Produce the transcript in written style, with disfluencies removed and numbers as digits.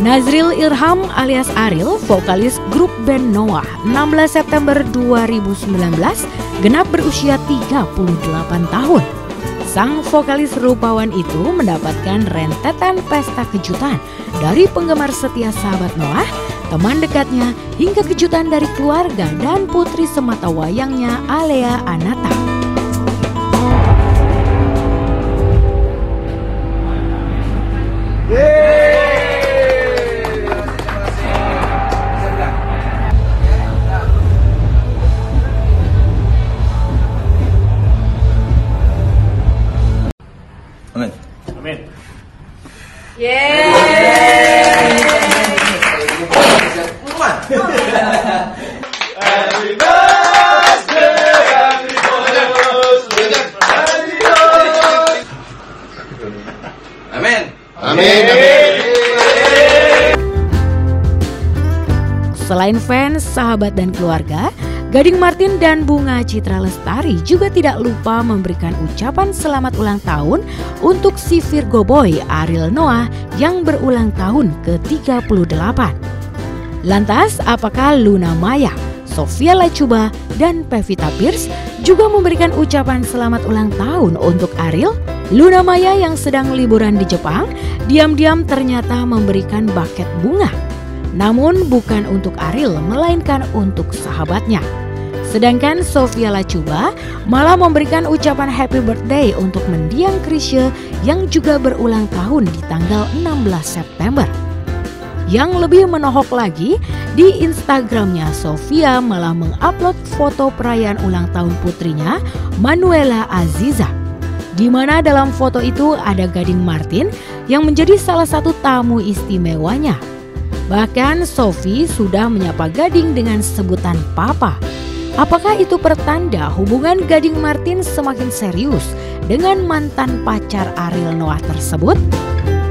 Nazril Irham alias Ariel, vokalis grup band Noah, 16 September 2019 genap berusia 38 tahun. Sang vokalis rupawan itu mendapatkan rentetan pesta kejutan dari penggemar setia sahabat Noah, teman dekatnya, hingga kejutan dari keluarga dan putri semata wayangnya Alea Anata. Amin. Amin. Yeay. Happy birthday, happy birthday. Amin. Amin. Selain fans, sahabat dan keluarga, Gading Martin dan Bunga Citra Lestari juga tidak lupa memberikan ucapan selamat ulang tahun untuk si Virgo Boy Ariel Noah yang berulang tahun ke-38. Lantas, apakah Luna Maya, Sophia Lachuba, dan Pevita Pierce juga memberikan ucapan selamat ulang tahun untuk Ariel? Luna Maya yang sedang liburan di Jepang, diam-diam ternyata memberikan buket bunga. Namun bukan untuk Ariel, melainkan untuk sahabatnya. Sedangkan Sophia Lachuba malah memberikan ucapan happy birthday untuk mendiang Chrisye yang juga berulang tahun di tanggal 16 September. Yang lebih menohok lagi, di Instagramnya Sophia malah mengupload foto perayaan ulang tahun putrinya, Manuela Aziza. Di mana dalam foto itu ada Gading Martin yang menjadi salah satu tamu istimewanya. Bahkan Sophie sudah menyapa Gading dengan sebutan Papa. Apakah itu pertanda hubungan Gading Martin semakin serius dengan mantan pacar Ariel Noah tersebut?